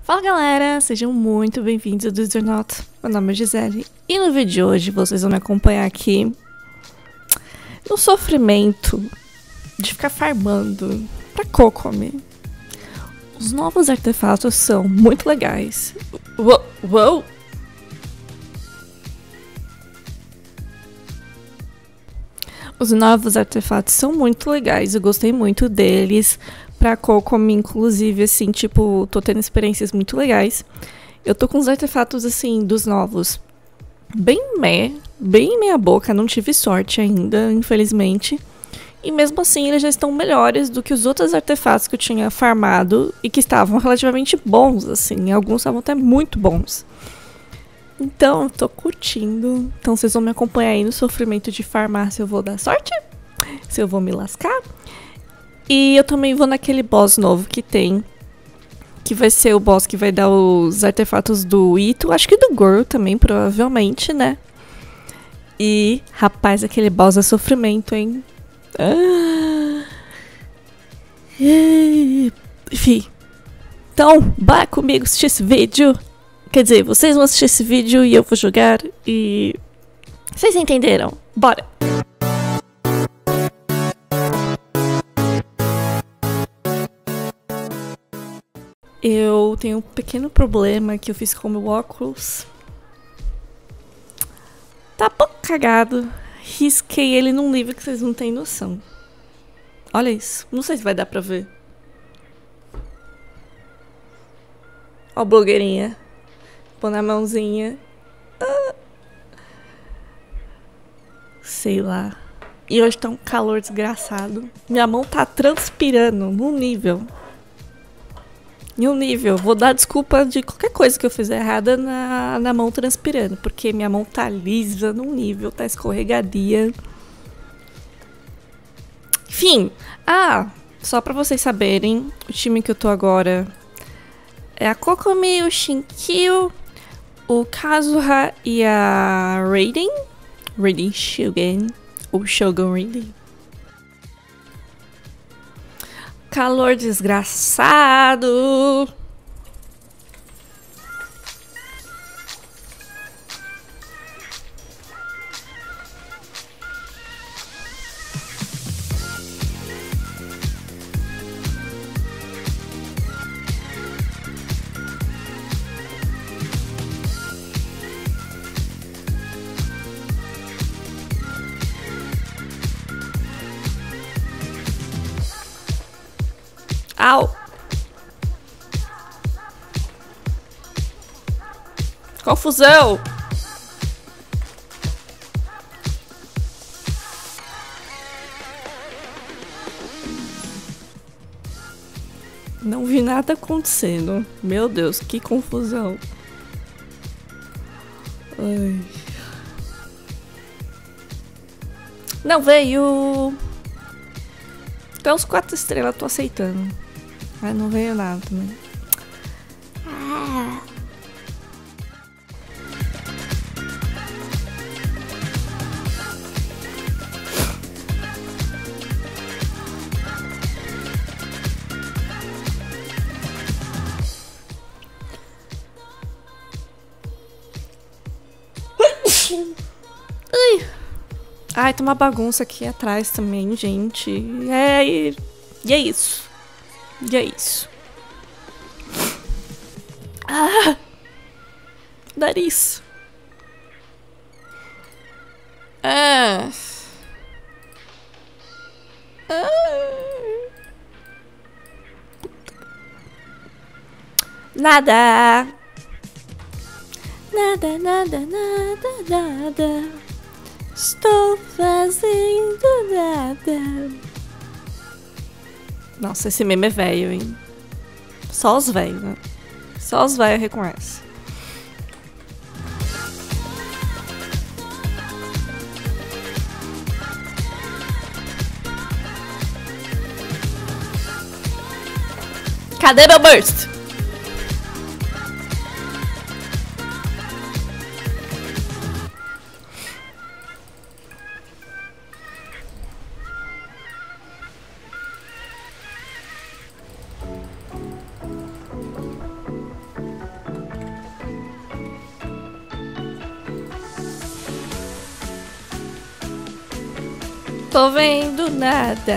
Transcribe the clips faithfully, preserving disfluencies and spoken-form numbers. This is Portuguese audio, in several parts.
Fala galera, sejam muito bem-vindos ao This or Not. Meu nome é Gisele e no vídeo de hoje vocês vão me acompanhar aqui no sofrimento de ficar farmando pra Kokomi. Os novos artefatos são muito legais. Uou! Uou. Os novos artefatos são muito legais, eu gostei muito deles. Pra Kokomi, inclusive, assim, tipo, tô tendo experiências muito legais. Eu tô com os artefatos, assim, dos novos bem meh, bem meia boca, não tive sorte ainda, infelizmente. E mesmo assim, eles já estão melhores do que os outros artefatos que eu tinha farmado e que estavam relativamente bons, assim. Alguns estavam até muito bons. Então, eu tô curtindo. Então, vocês vão me acompanhar aí no sofrimento de farmar se eu vou dar sorte, se eu vou me lascar. E eu também vou naquele boss novo que tem, que vai ser o boss que vai dar os artefatos do Ito, acho que do Goro também, provavelmente, né? E, rapaz, aquele boss é sofrimento, hein? Ah. Enfim. Então, bora comigo assistir esse vídeo. Quer dizer, vocês vão assistir esse vídeo e eu vou jogar e... Vocês entenderam? Bora! Eu tenho um pequeno problema que eu fiz com o meu óculos. Tá um pouco cagado. Risquei ele num nível que vocês não têm noção. Olha isso. Não sei se vai dar pra ver. Ó a blogueirinha. Pôr na mãozinha. Ah. Sei lá. E hoje tá um calor desgraçado. Minha mão tá transpirando num nível... Em um nível, vou dar desculpa de qualquer coisa que eu fizer errada na, na mão transpirando, porque minha mão tá lisa num nível, tá escorregadia. Enfim, ah, só pra vocês saberem, o time que eu tô agora é a Kokomi, o Shinkyu, o Kazuha e a Raiden, Raiden Shogun, ou Shogun Raiden. Calor desgraçado. Au! Confusão! Não vi nada acontecendo. Meu Deus, que confusão. Ai. Não veio. Até os quatro estrelas eu tô aceitando. Mas não veio nada também. Ah. Ai. Ai, tem uma bagunça aqui atrás também, gente. É, e, e é isso. E é isso. Ah! Nariz. Ah. Ah. Nada. Nada, nada, nada, nada. Estou fazendo nada. Nossa, esse meme é velho, hein? Só os velhos, né? Só os velhos reconhecem. Cadê meu burst? tô vendo nada.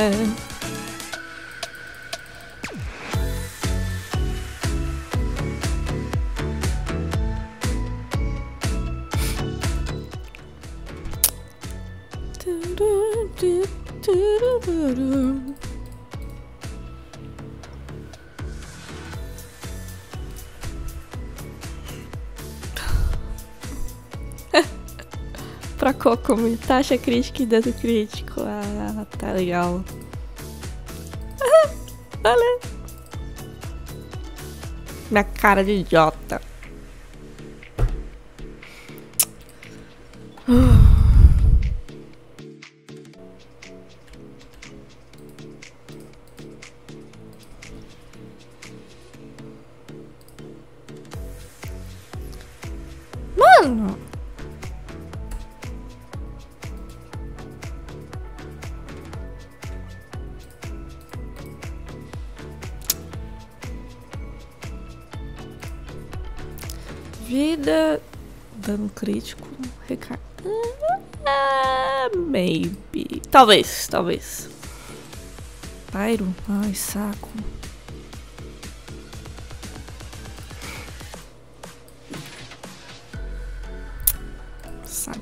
Pra Kokomi, taxa crítica e dano crítico. Ah, tá legal. Ah, valeu. Minha cara de idiota. Mano. Vida, dano crítico, recarga. Ah, maybe. Talvez, talvez. Pyro? Ai, saco. Saco.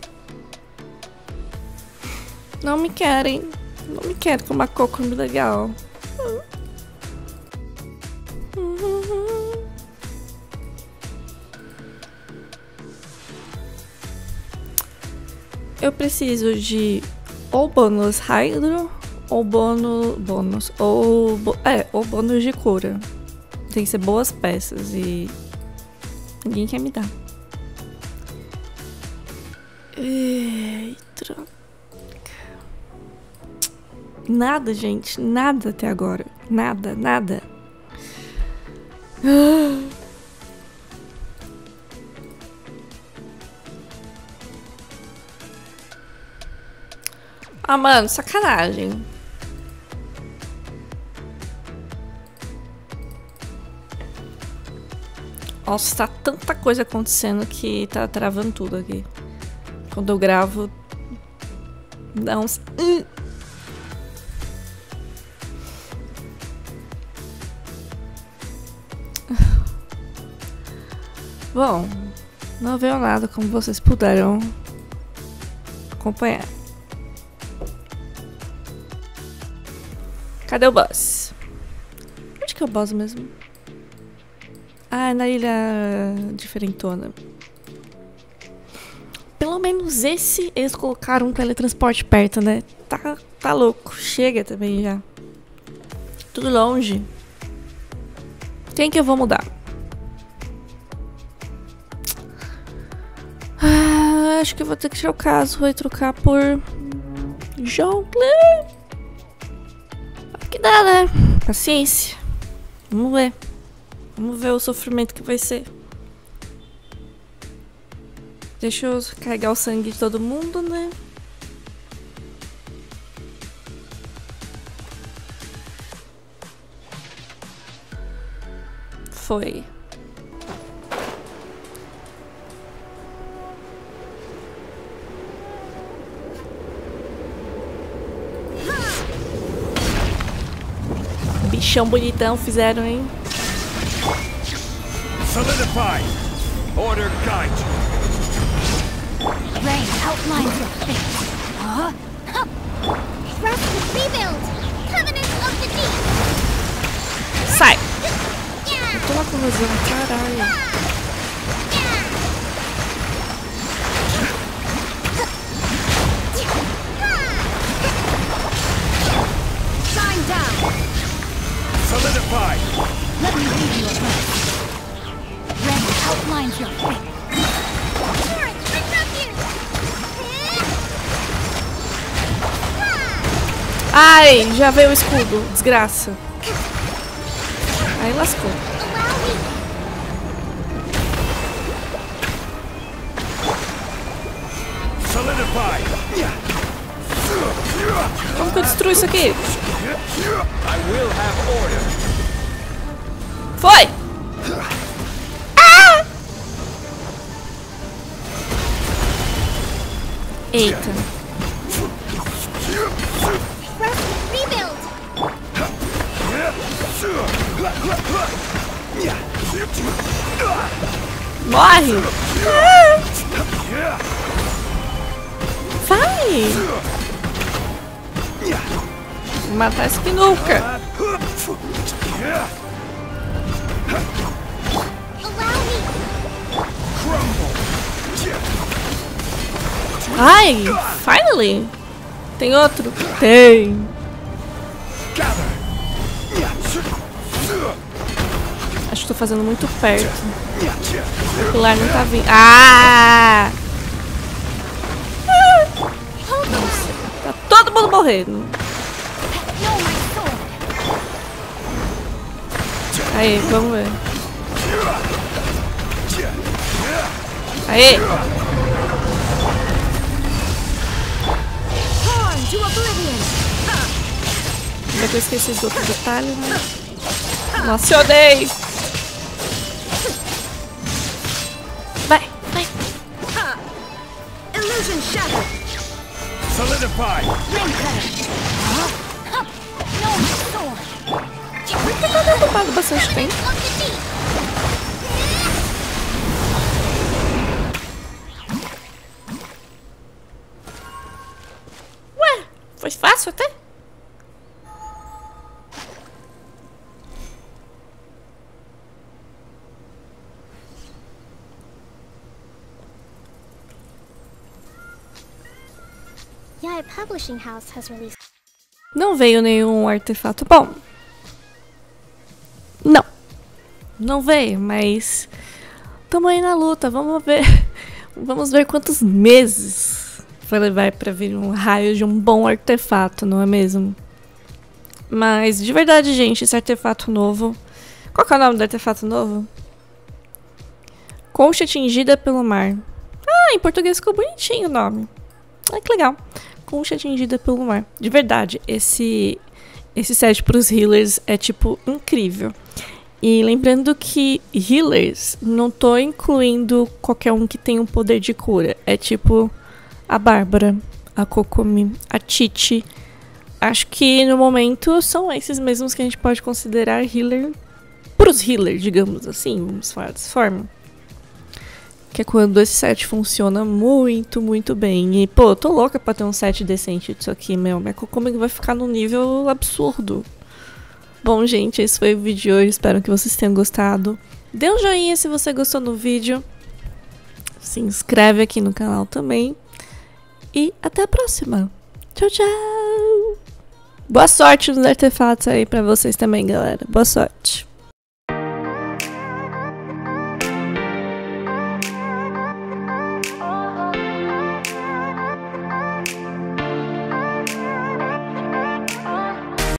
Não me querem. Não me querem com uma Kokomi legal. Eu preciso de ou bônus Hydro, ou bônus, bônus ou, é, ou bônus de cura. Tem que ser boas peças e ninguém quer me dar. Eita. Nada, gente. Nada até agora. Nada, nada. Ah, mano, sacanagem. Nossa, tá tanta coisa acontecendo que tá travando tudo aqui. Quando eu gravo, dá uns... Uh. Bom, não veio nada como vocês puderam acompanhar. Cadê o boss? Onde que é o boss mesmo? Ah, é na ilha diferentona. Pelo menos esse eles colocaram um teletransporte perto, né? Tá, tá louco. Chega também já. Tudo longe. Quem que eu vou mudar? Ah, acho que eu vou ter que tirar o caso. Vou trocar por... Jongleur. Que dá, né? Paciência. Vamos ver. Vamos ver o sofrimento que vai ser. Deixa eu carregar o sangue de todo mundo, né? Foi. Bichão bonitão fizeram, hein? Solidify. Order guide you. Rain outlines your fate. Huh? Trust the rebuild. Covenant of the deep. Sai! Yeah. Eu tô lá com razão, caralho. Shine down. Solidify. Let me lead you a path. Rain outlines your fate. Torrent, retribution. Ai, já veio o escudo. Desgraça. Aí lascou. Allow me. Solidify. Como que eu destruo isso aqui? I will have order. Foi! Ah! Eita. Morre! Ah! Vai! Vou matar esse Pinuca! Ai! Finally! Tem outro? Tem! Acho que tô fazendo muito perto. O pilar não tá vindo. Ah! Nossa, tá todo mundo morrendo. Aí, vamos ver. Aí! Como é que eu esqueci esse outro detalhe, né? Nossa, eu odeio! Vai, vai! Illusion shattered. Solidify. No, my sword. Por que tá derrubado bastante tempo? Look at me. Ué, foi fácil até? Yaya Publishing House has released. Não veio nenhum artefato bom. Não. Não veio, mas tamo aí na luta. Vamos ver. Vamos ver quantos meses vai levar pra vir um raio de um bom artefato, não é mesmo? Mas, de verdade, gente, esse artefato novo... Qual que é o nome do artefato novo? Concha atingida pelo mar. Ah, em português ficou bonitinho o nome. Ah, que legal. Concha atingida pelo mar. De verdade, esse, esse set pros healers é, tipo, incrível. E lembrando que healers, não tô incluindo qualquer um que tenha um poder de cura. É tipo a Bárbara, a Kokomi, a Titi. Acho que no momento são esses mesmos que a gente pode considerar healer pros healers, digamos assim, vamos falar dessa forma. Que é quando esse set funciona muito, muito bem. E, pô, eu tô louca pra ter um set decente disso aqui, meu. Minha Kokomi vai ficar num nível absurdo. Bom, gente, esse foi o vídeo de hoje. Espero que vocês tenham gostado. Dê um joinha se você gostou do vídeo. Se inscreve aqui no canal também. E até a próxima. Tchau, tchau. Boa sorte nos artefatos aí pra vocês também, galera. Boa sorte.